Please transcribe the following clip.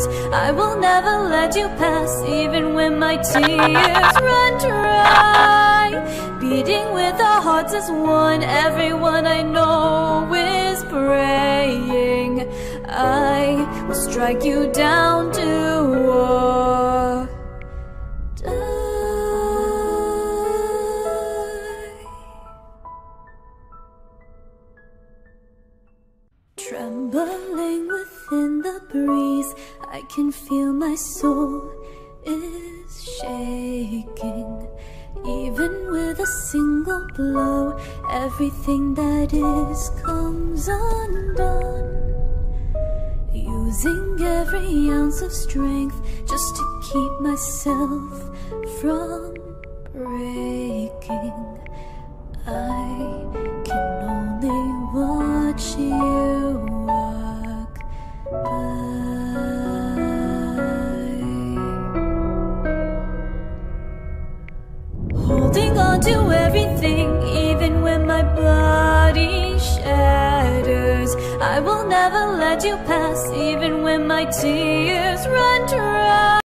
shatters. I will never let you pass, even when my tears run dry. Beating with our hearts as one, everyone I know is praying. I will strike you down to war. Trembling within the breeze, I can feel my soul is shaking. Even with a single blow, everything that is comes undone. Using every ounce of strength just to keep myself from breaking. I can only watch you walk by. Holding on to everything, even when my body shatters. I will never let you pass, even when my tears run dry.